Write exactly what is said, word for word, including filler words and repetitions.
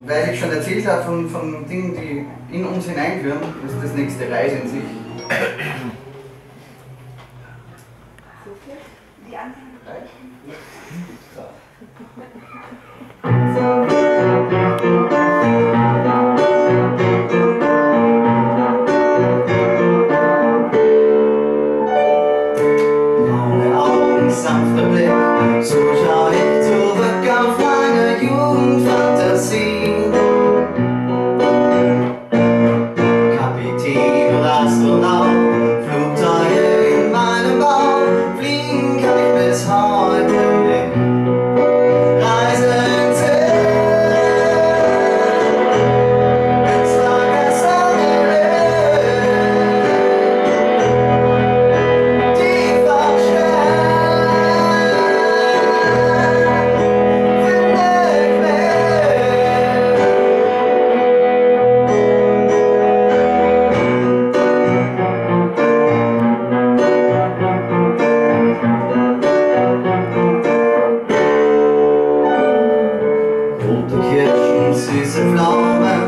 weil ich schon erzählt habe von, von Dingen, die in uns hineinführen, das ist das nächste Reise in sich. Die anderen. Braune Augen, sanfter Blick, so schau ich zurück auf meine Jugendfantasie. Kapitän und Astronaut, Flugzeuge in meinem Bauch, fliegen kann ich bis heute nicht. Reise ins Himmel, ins vergessene tief auf Stern, finde ich rote Kirschen, süße Pflaumen,